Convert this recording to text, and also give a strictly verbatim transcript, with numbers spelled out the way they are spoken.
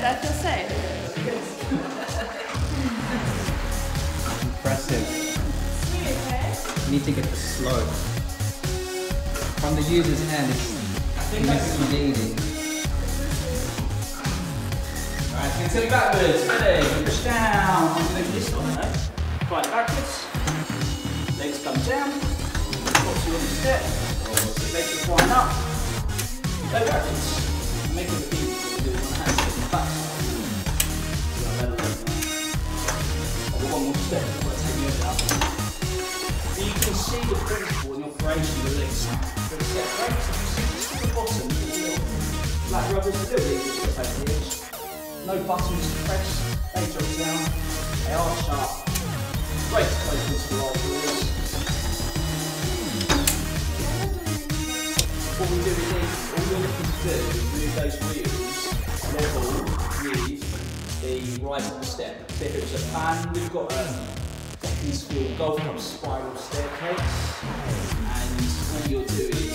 I feel safe. Impressive. Sweet, okay? You need to get the slope. From the user's hand, it's misleading. Alright, so turn backwards. Ready? Push down. I'm going to do this one, no? Right, backwards. Legs come down. Watch you on the step. Legs are flying up. Go backwards. Make it repeat. We'll do one hand step back. I've got one more step. I've got to take the other up. So you can see the principle in the operation of the legs. For the step breaks, you see just at the bottom, the little black rubbers, a little bit just to take the edge. No buttons to press, they drop down, they are sharp. Great placement to the large wheels. What we do is, all we're looking to do is move those wheels level with the rise of the step. So if it was a fan, we've got a decking school golf club spiral staircase, and all you're doing